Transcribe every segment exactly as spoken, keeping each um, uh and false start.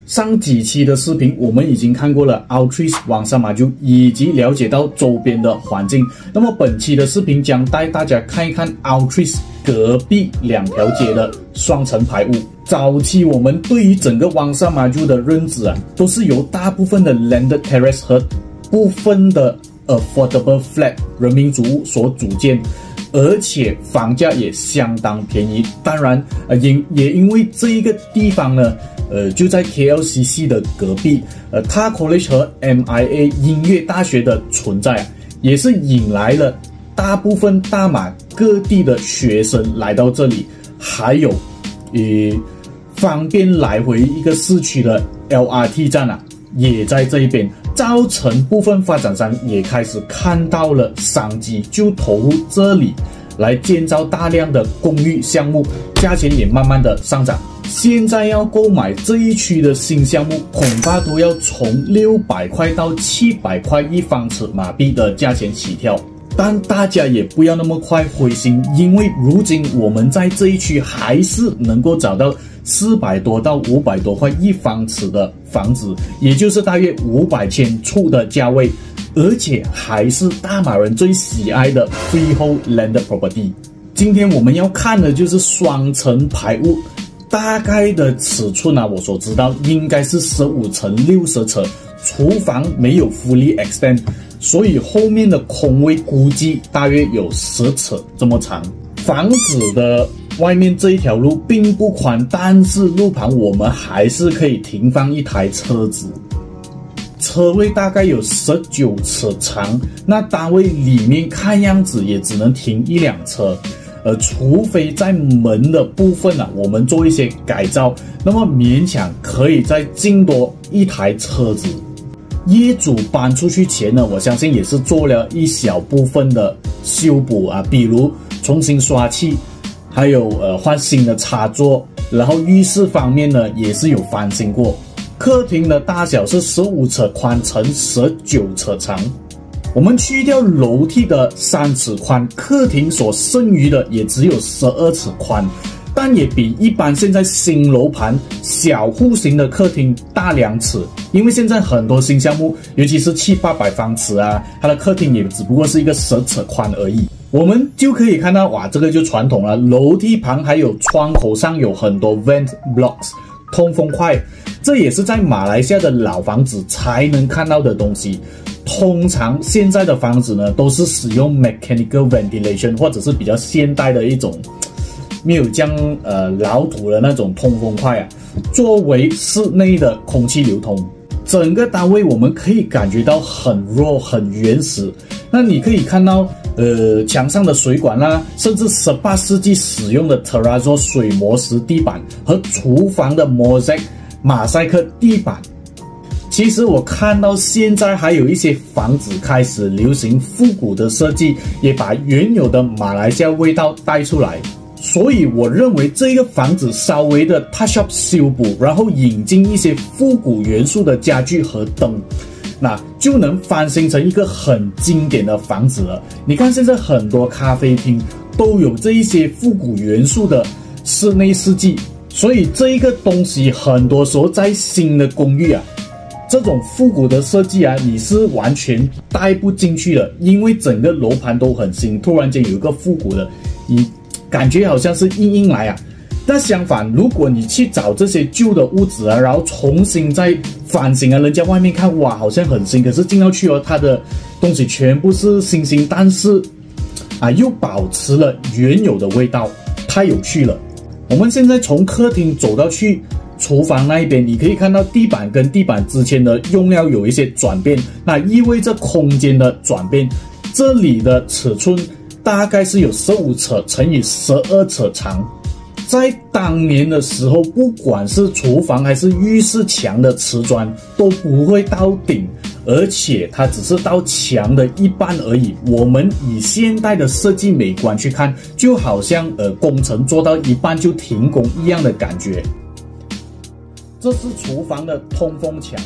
上几期的视频，我们已经看过了 Altris 网上马厩，以及了解到周边的环境。那么本期的视频将带大家看一看 Altris 隔壁两条街的双层排屋。早期我们对于整个网上马厩的认知啊，都是由大部分的 landed terrace 和部分的 affordable flat 人民租屋所组建。而且房价也相当便宜，当然，呃，因也因为这一个地方呢，呃，就在 K L C C 的隔壁，呃 ，Tar College 和 M I A 音乐大学的存在啊，也是引来了大部分大马各地的学生来到这里，还有，呃，方便来回一个市区的 L R T 站啊，也在这一边。造成部分发展商也开始看到了商机，就投入这里来建造大量的公寓项目，价钱也慢慢的上涨。现在要购买这一区的新项目，恐怕都要从六百块到七百块一方尺马币的价钱起跳。但大家也不要那么快灰心，因为如今我们在这一区还是能够找到四百多到五百多块一方尺的房子，也就是大约五百千处的价位，而且还是大马人最喜爱的 freehold landed property。今天我们要看的就是双层排屋，大概的尺寸啊，我所知道应该是十五乘六十尺，厨房没有 fully extend， 所以后面的空位估计大约有十尺这么长。房子的外面这一条路并不宽，但是路旁我们还是可以停放一台车子，车位大概有十九尺长，那单位里面看样子也只能停一辆车，呃，除非在门的部分啊，我们做一些改造，那么勉强可以再进多一台车子。业主搬出去前呢，我相信也是做了一小部分的修补啊，比如重新刷漆，还有呃换新的插座，然后浴室方面呢也是有翻新过。客厅的大小是十五尺宽乘十九尺长，我们去掉楼梯的三尺宽，客厅所剩余的也只有十二尺宽，但也比一般现在新楼盘小户型的客厅大两尺。因为现在很多新项目，尤其是七八百方尺啊，它的客厅也只不过是一个十尺宽而已。我们就可以看到，哇，这个就传统了。楼梯旁还有窗口上有很多 vent blocks 通风块，这也是在马来西亚的老房子才能看到的东西。通常现在的房子呢，都是使用 mechanical ventilation 或者是比较现代的一种没有这样呃老土的那种通风块啊，作为室内的空气流通。整个单位我们可以感觉到很弱很原始。那你可以看到呃墙上的水管啦、啊，甚至十八世纪使用的 terrazzo 水磨石地板和厨房的 mosaic 马赛克地板。其实我看到现在还有一些房子开始流行复古的设计，也把原有的马来西亚味道带出来。所以我认为这个房子稍微的 touch up 修补，然后引进一些复古元素的家具和灯，那就能翻新成一个很经典的房子了。你看现在很多咖啡厅都有这一些复古元素的室内设计，所以这一个东西很多时候在新的公寓啊，这种复古的设计啊，你是完全带不进去的，因为整个楼盘都很新，突然间有一个复古的，你感觉好像是硬硬来啊。但相反，如果你去找这些旧的屋子啊，然后重新再翻新啊，人家外面看哇好像很新，可是进到去哦，它的东西全部是新新，但是啊又保持了原有的味道，太有趣了。我们现在从客厅走到去厨房那一边，你可以看到地板跟地板之间的用料有一些转变，那意味着空间的转变。这里的尺寸大概是有十五尺乘以十二尺长。在当年的时候，不管是厨房还是浴室墙的瓷砖都不会到顶，而且它只是到墙的一半而已。我们以现代的设计美观去看，就好像呃工程做到一半就停工一样的感觉。这是厨房的通风墙。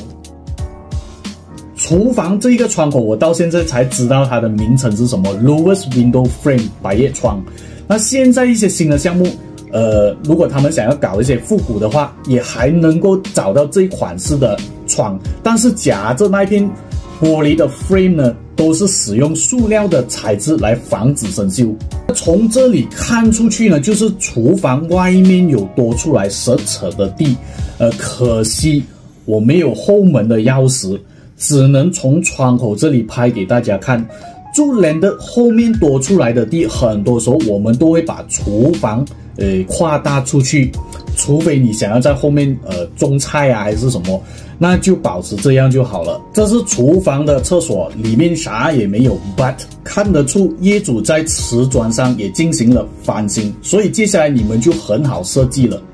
厨房这一个窗口，我到现在才知道它的名称是什么 ，Lowest Window Frame 百叶窗。那现在一些新的项目， 呃，如果他们想要搞一些复古的话，也还能够找到这一款式的窗，但是夹着那片玻璃的 frame 呢，都是使用塑料的材质来防止生锈。从这里看出去呢，就是厨房外面有多出来十尺的地，呃，可惜我没有后门的钥匙，只能从窗口这里拍给大家看。住人的后面多出来的地，很多时候我们都会把厨房呃扩大出去，除非你想要在后面呃种菜啊还是什么，那就保持这样就好了。这是厨房的厕所，里面啥也没有 ，but 看得出业主在瓷砖上也进行了翻新，所以接下来你们就很好设计了。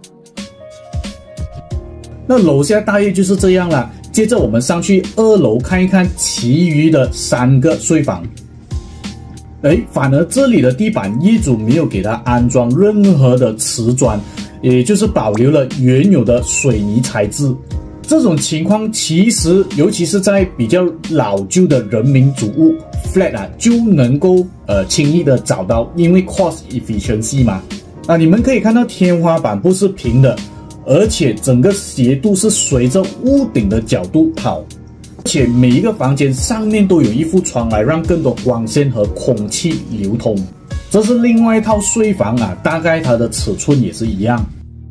那楼下大约就是这样了。接着我们上去二楼看一看其余的三个睡房。哎，反而这里的地板业主没有给它安装任何的瓷砖，也就是保留了原有的水泥材质。这种情况其实尤其是在比较老旧的人民主屋 flat 啊，就能够呃轻易的找到，因为 cost efficiency 嘛。啊，你们可以看到天花板不是平的，而且整个斜度是随着屋顶的角度跑，而且每一个房间上面都有一副窗来让更多光线和空气流通。这是另外一套睡房啊，大概它的尺寸也是一样。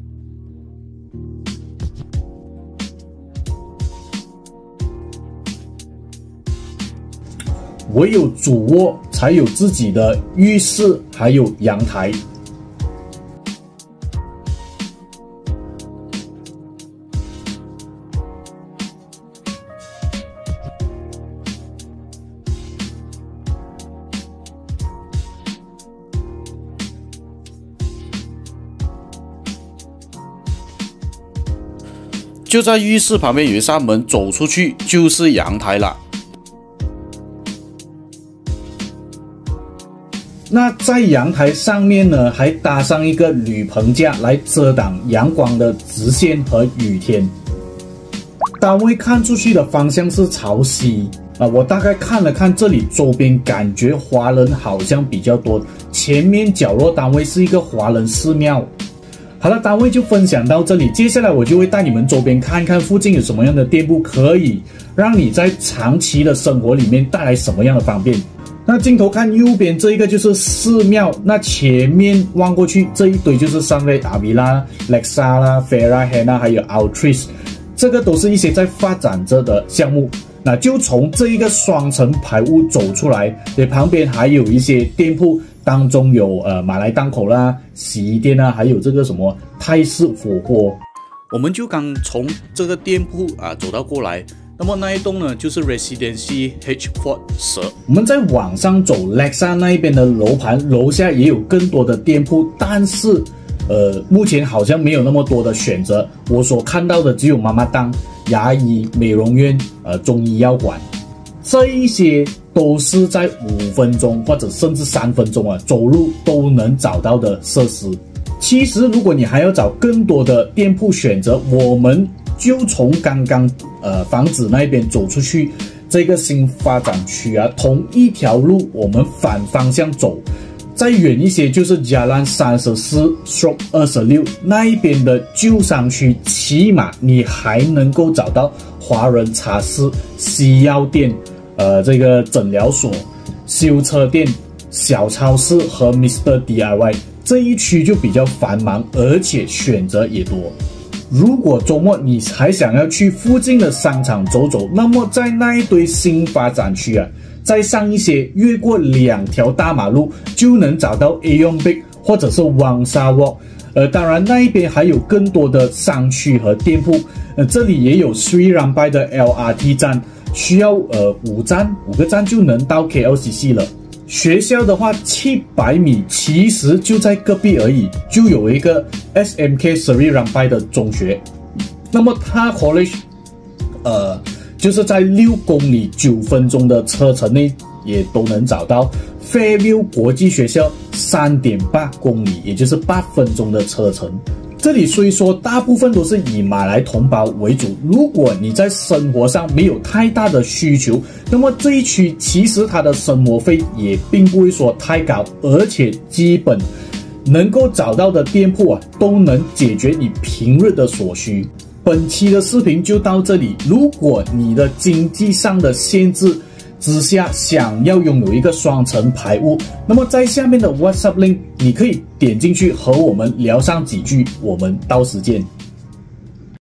唯有主卧才有自己的浴室，还有阳台。就在浴室旁边有一扇门，走出去就是阳台了。那在阳台上面呢，还搭上一个铝棚架来遮挡阳光的直线和雨天。单位看出去的方向是朝西啊，我大概看了看这里周边，感觉华人好像比较多。前面角落单位是一个华人寺庙。好了，单位就分享到这里，接下来我就会带你们周边看一看附近有什么样的店铺，可以让你在长期的生活里面带来什么样的方便。那镜头看右边这一个就是寺庙，那前面望过去这一堆就是三位阿维拉、Lexa 啦、Farah Hana 还有 Altris， 这个都是一些在发展着的项目。那就从这一个双层排屋走出来，对，旁边还有一些店铺，当中有呃马来档口啦、洗衣店啊，还有这个什么泰式火锅。我们就刚从这个店铺啊走到过来。那么那一栋呢，就是 Residency H Fort 十。我们再往上走 ，Lexa 那一边的楼盘，楼下也有更多的店铺，但是，呃，目前好像没有那么多的选择。我所看到的只有妈妈档、牙医、美容院、呃中医药馆，这一些都是在五分钟或者甚至三分钟啊走路都能找到的设施。其实，如果你还要找更多的店铺选择，我们就从刚刚呃房子那边走出去，这个新发展区啊，同一条路我们反方向走，再远一些就是 Jalan 三十四 Stroke 二十六那一边的旧商区，起码你还能够找到华人茶室、西药店、呃这个诊疗所、修车店、小超市和 Mister D I Y。这一区就比较繁忙，而且选择也多。如果周末你还想要去附近的商场走走，那么在那一堆新发展区啊，再上一些，越过两条大马路就能找到 Aeon Big 或者是 Wangsa Walk。呃，当然那一边还有更多的商区和店铺。呃，这里也有 Sri Rampai 的 L R T 站，需要呃五站五个站就能到 K L C C 了。学校的话，七百米其实就在隔壁而已，就有一个 S M K Sri Rampai 的中学。那么它 college， 呃，就是在六公里九分钟的车程内也都能找到。Fairview 国际学校三点八公里，也就是八分钟的车程。这里虽说大部分都是以马来同胞为主，如果你在生活上没有太大的需求，那么这一区其实它的生活费也并不会说太高，而且基本能够找到的店铺啊，都能解决你平日的所需。本期的视频就到这里，如果你的经济上的限制之下想要拥有一个双层排屋，那么在下面的 WhatsApp link 你可以点进去和我们聊上几句，我们到时见。